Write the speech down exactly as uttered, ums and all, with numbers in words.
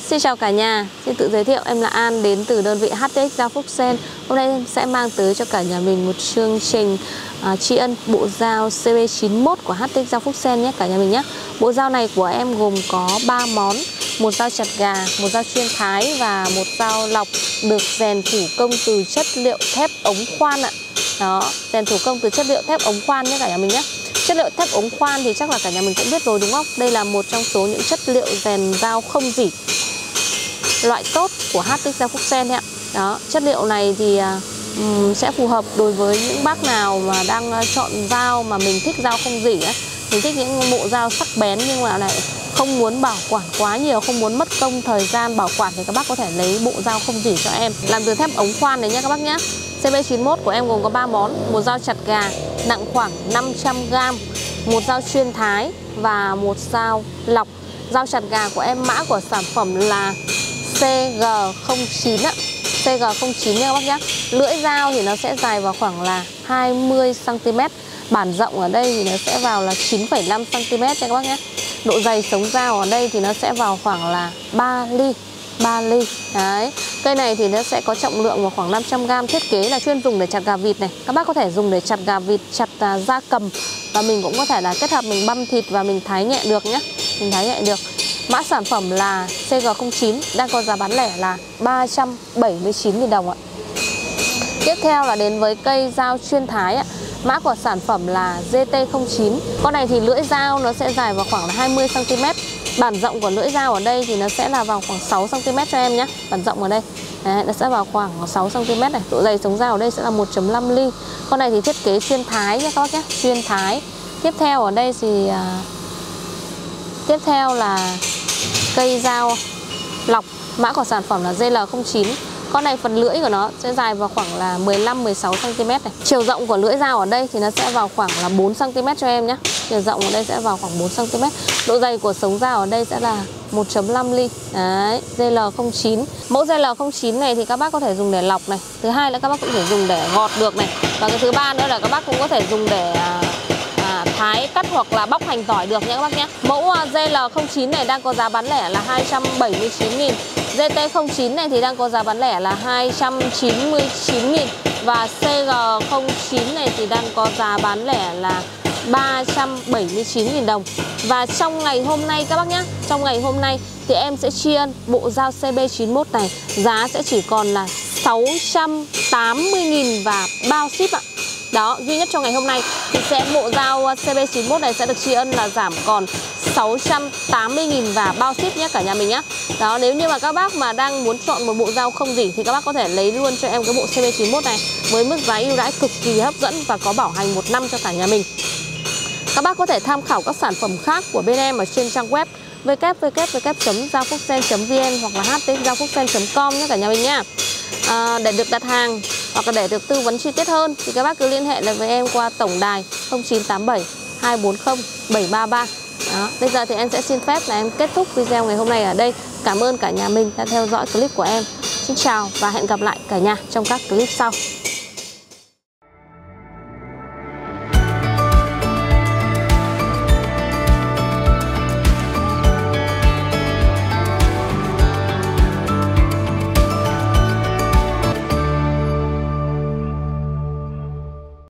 Xin chào cả nhà, xin tự giới thiệu em là An đến từ đơn vị hát tê ích Dao Phúc-Sen. Hôm nay em sẽ mang tới cho cả nhà mình một chương trình uh, tri ân bộ dao C B chín mốt của hát tê ích Dao Phúc-Sen nhé cả nhà mình nhé. Bộ dao này của em gồm có ba món, một dao chặt gà, một dao chuyên thái và một dao lọc, được rèn thủ công từ chất liệu thép ống khoan ạ. Đó, rèn thủ công từ chất liệu thép ống khoan nhé cả nhà mình nhé. Chất liệu thép ống khoan thì chắc là cả nhà mình cũng biết rồi đúng không? Đây là một trong số những chất liệu rèn dao không rỉ loại tốt của hát tê ích Dao Phúc-Sen ạ. Đó, chất liệu này thì um, sẽ phù hợp đối với những bác nào mà đang uh, chọn dao mà mình thích dao không rỉ á. Mình thích những bộ dao sắc bén nhưng mà lại không muốn bảo quản quá nhiều, không muốn mất công thời gian bảo quản thì các bác có thể lấy bộ dao không rỉ cho em. Làm từ thép ống khoan này nhé các bác nhé. C B chín mốt của em gồm có ba món, một dao chặt gà nặng khoảng năm trăm gam, một dao chuyên thái và một dao lọc. Dao chặt gà của em mã của sản phẩm là C G không chín ạ. C G không chín nha các bác nhé. Lưỡi dao thì nó sẽ dài vào khoảng là hai mươi xăng ti mét. Bản rộng ở đây thì nó sẽ vào là chín phẩy năm xăng ti mét nha các bác nhé. Độ dày sống dao ở đây thì nó sẽ vào khoảng là ba ly. ba ly. Đấy. Cây này thì nó sẽ có trọng lượng vào khoảng năm trăm gam. Thiết kế là chuyên dùng để chặt gà vịt này. Các bác có thể dùng để chặt gà vịt, chặt uh, da cầm. Và mình cũng có thể là kết hợp mình băm thịt và mình thái nhẹ được nhé. Mình thái nhẹ được. Mã sản phẩm là C G không chín, đang có giá bán lẻ là ba trăm bảy mươi chín nghìn đồng ạ. Tiếp theo là đến với cây dao chuyên thái ạ. Mã của sản phẩm là G T không chín. Con này thì lưỡi dao nó sẽ dài vào khoảng là hai mươi xăng ti mét. Bản rộng của lưỡi dao ở đây thì nó sẽ là vào khoảng sáu xăng ti mét cho em nhé. Bản rộng ở đây đấy, nó sẽ vào khoảng sáu xăng ti mét này. Độ dày sống dao ở đây sẽ là một phẩy năm ly. Con này thì thiết kế chuyên thái nhé các bác nhé, chuyên thái. Tiếp theo ở đây thì uh, tiếp theo là cây dao lọc. Mã của sản phẩm là G L không chín. Con này phần lưỡi của nó sẽ dài vào khoảng là mười lăm mười sáu xăng ti mét này. Chiều rộng của lưỡi dao ở đây thì nó sẽ vào khoảng là bốn xăng ti mét cho em nhé. Chiều rộng ở đây sẽ vào khoảng bốn xăng ti mét. Độ dày của sống dao ở đây sẽ là một phẩy năm ly. Đấy, G L không chín. Mẫu G L không chín này thì các bác có thể dùng để lọc này. Thứ hai là các bác cũng có thể dùng để gọt được này. Và cái thứ ba nữa là các bác cũng có thể dùng để à, thái, cắt hoặc là bóc hành tỏi được nhé các bác nhé. Mẫu G L không chín này đang có giá bán lẻ là hai trăm bảy mươi chín nghìn. G T không chín này thì đang có giá bán lẻ là hai trăm chín mươi chín nghìn. Và C G không chín này thì đang có giá bán lẻ là ba trăm bảy mươi chín nghìn đồng. Và trong ngày hôm nay các bác nhé, trong ngày hôm nay thì em sẽ tri ân bộ dao C B chín mốt này. Giá sẽ chỉ còn là sáu trăm tám mươi nghìn và bao ship ạ. Đó, duy nhất trong ngày hôm nay thì sẽ bộ dao C B chín mốt này sẽ được tri ân là giảm còn sáu trăm tám mươi nghìn và bao ship nhé cả nhà mình nhé. Đó, nếu như mà các bác mà đang muốn chọn một bộ dao không rỉ thì các bác có thể lấy luôn cho em cái bộ C B chín mốt này với mức giá ưu đãi cực kỳ hấp dẫn và có bảo hành một năm cho cả nhà mình. Các bác có thể tham khảo các sản phẩm khác của bên em ở trên trang web w w w chấm dao phúc sen chấm v n hoặc là h t x dao phúc sen chấm com nhé cả nhà mình nhé. À, để được đặt hàng hoặc là để được tư vấn chi tiết hơn thì các bác cứ liên hệ lại với em qua tổng đài không chín tám bảy hai bốn không bảy ba ba. Đó, bây giờ thì em sẽ xin phép là em kết thúc video ngày hôm nay ở đây. Cảm ơn cả nhà mình đã theo dõi clip của em. Xin chào và hẹn gặp lại cả nhà trong các clip sau.